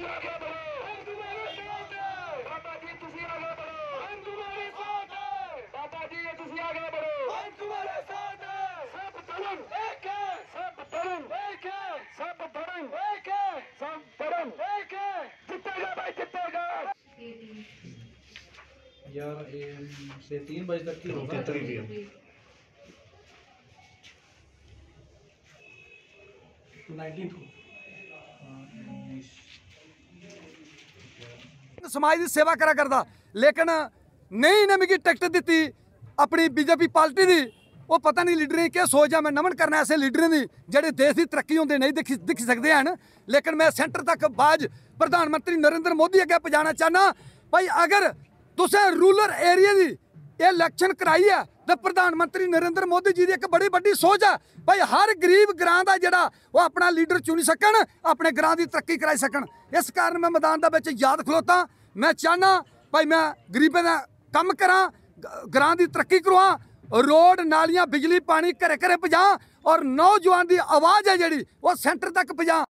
यार से 3 बजे तक की होगा। 19 समाज की सेवा करा करता, लेकिन नहीं इन्हें मिगी टिकट दी अपनी बीजेपी पार्टी की। वो पता नहीं लीडरें क्या सोच है। मैं नमन करना ऐसे लीडरें की जेडे देश की तरक्की होंगे नहीं दिख सकते हैं, लेकिन मैं सेंटर तक बाज प्रधानमंत्री नरेंद्र मोदी अगे पहुँचाना चाहना। भाई अगर तुसें रूरल एरिया की इलैक्शन कराई है तो प्रधानमंत्री नरेंद्र मोदी जी की एक बड़ी बड़ी सोच है। भाई हर गरीब ग्रां का जड़ा वो अपना लीडर चुनी सकन, अपने ग्रां की तरक्की कराई सकन। इस कारण मैं मैदान का याद खलोता। मैं चाहना भाई मैं गरीबों का कम करा, ग्रां की तरक्की करवा, रोड नालियां बिजली पानी घरे घरे पहुँचा और नौजवान की आवाज़ है जी वो सेंटर तक पहुँचा।